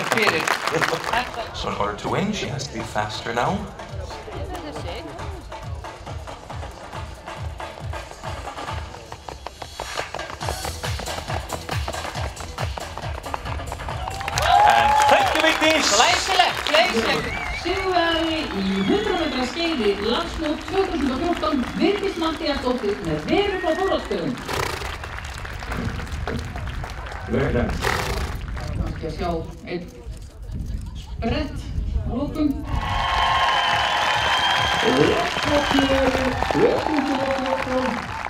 fyrir. So in order to win, she has to be faster now. And thank you, Vigdís! Glæsilegt. Sigurvegari í 100 metra skeiði Landsmót 2014, Vigdís Matthíasdóttir með Veru frá Þóroddsstöðum. Vera. Kannski að sjá einn sprett að lokum. Og